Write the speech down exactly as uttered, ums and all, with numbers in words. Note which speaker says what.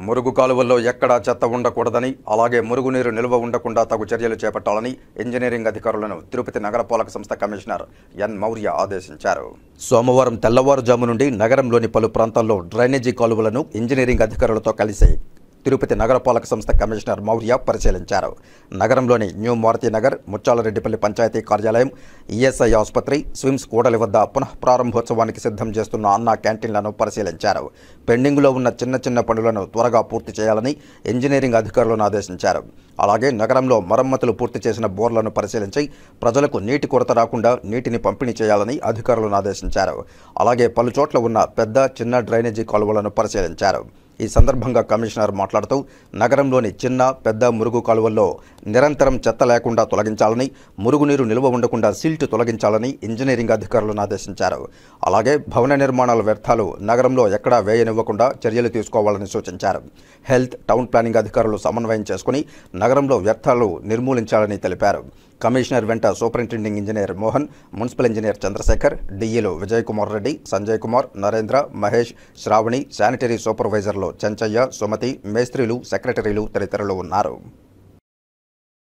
Speaker 1: మురుగు కాలువల్లో ఎక్కడా చెత్త ఉండకూడదని, అలాగే మురుగునీరు నిల్వ ఉండకుండా తగు చర్యలు చేపట్టాలని ఇంజనీరింగ్ అధికారులను తిరుపతి నగరపాలక సంస్థ కమిషనర్ ఎన్ మౌర్య ఆదేశించారు. సోమవారం తెల్లవారుజాము నుండి నగరంలోని పలు ప్రాంతాల్లో డ్రైనేజీ కాలువలను ఇంజనీరింగ్ అధికారులతో కలిసి తిరుపతి నగరపాలక సంస్థ కమిషనర్ మౌర్య పరిశీలించారు. నగరంలోని న్యూ మారుతినగర్, ముచ్చాలరెడ్డిపల్లి పంచాయతీ కార్యాలయం, ఈఎస్ఐ ఆసుపత్రి, స్విమ్స్ కూడలి వద్ద పునః ప్రారంభోత్సవానికి సిద్ధం చేస్తున్న అన్నా క్యాంటీన్లను పరిశీలించారు. పెండింగ్లో ఉన్న చిన్న చిన్న పనులను త్వరగా పూర్తి చేయాలని ఇంజనీరింగ్ అధికారులను ఆదేశించారు. అలాగే నగరంలో మరమ్మతులు పూర్తి చేసిన బోర్లను పరిశీలించి ప్రజలకు నీటి కొరత రాకుండా నీటిని పంపిణీ చేయాలని అధికారులను ఆదేశించారు. అలాగే పలు చోట్ల ఉన్న పెద్ద, చిన్న డ్రైనేజీ కాలువలను పరిశీలించారు. ఈ సందర్భంగా కమిషనర్ మాట్లాడుతూ నగరంలోని చిన్న, పెద్ద మురుగు కాలువల్లో నిరంతరం చెత్త లేకుండా తొలగించాలని, మురుగునీరు నిల్వ ఉండకుండా సిల్ట్ తొలగించాలని ఇంజనీరింగ్ అధికారులను ఆదేశించారు. అలాగే భవన నిర్మాణాల వ్యర్థాలు నగరంలో ఎక్కడా వేయనివ్వకుండా చర్యలు తీసుకోవాలని సూచించారు. హెల్త్, టౌన్ ప్లానింగ్ అధికారులు సమన్వయం చేసుకుని నగరంలో వ్యర్థాలు నిర్మూలించాలని తెలిపారు. కమిషనర్ వెంట superintending engineer Mohan, municipal engineer Chandrasekhar, డిఈలు విజయ్ కుమార్ రెడ్డి, సంజయ్ కుమార్, నరేంద్ర, మహేష్, శ్రావణి, శానిటరీ సూపర్వైజర్లు చెంచయ్య, సుమతి, మేస్త్రీలు, సెక్రటరీలు తదితరులు ఉన్నారు.